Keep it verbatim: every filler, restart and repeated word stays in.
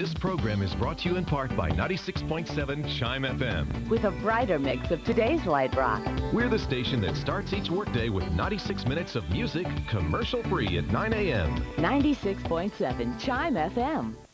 This program is brought to you in part by ninety-six point seven Chym F M. With a brighter mix of today's light rock. We're the station that starts each workday with ninety-six minutes of music, commercial-free at nine A M ninety-six point seven Chym F M.